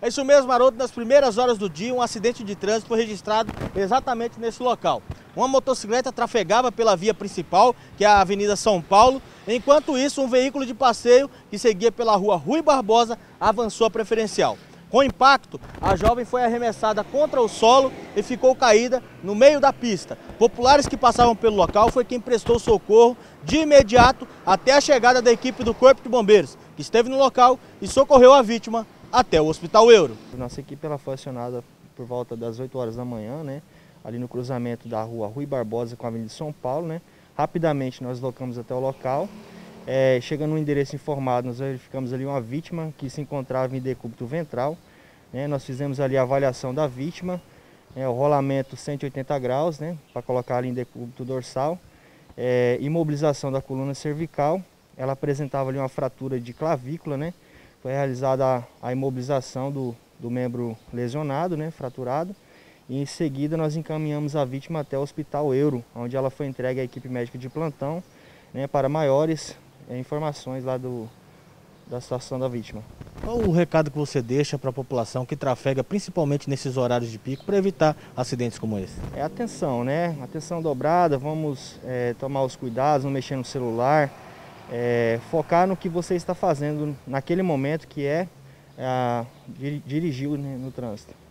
É isso mesmo, Haroldo. Nas primeiras horas do dia, um acidente de trânsito foi registrado exatamente nesse local. Uma motocicleta trafegava pela via principal, que é a Avenida São Paulo. Enquanto isso, um veículo de passeio que seguia pela rua Rui Barbosa avançou a preferencial. Com o impacto, a jovem foi arremessada contra o solo e ficou caída no meio da pista. Populares que passavam pelo local foi quem prestou socorro de imediato até a chegada da equipe do Corpo de Bombeiros, que esteve no local e socorreu a vítima até o Hospital Euro. Nossa equipe ela foi acionada por volta das 8 horas da manhã, ali no cruzamento da rua Rui Barbosa com a Avenida São Paulo. Rapidamente nós deslocamos até o local. Chegando no endereço informado, nós verificamos ali uma vítima que se encontrava em decúbito ventral. Nós fizemos ali a avaliação da vítima, o rolamento 180 graus, para colocar ali em decúbito dorsal, imobilização da coluna cervical. Ela apresentava ali uma fratura de clavícula, Foi realizada a imobilização do membro lesionado, fraturado. E em seguida nós encaminhamos a vítima até o Hospital Euro, onde ela foi entregue à equipe médica de plantão, para maiores informações lá da situação da vítima. Qual o recado que você deixa para a população que trafega principalmente nesses horários de pico para evitar acidentes como esse? Atenção, atenção dobrada, vamos tomar os cuidados, não mexer no celular, focar no que você está fazendo naquele momento, que é dirigir no trânsito.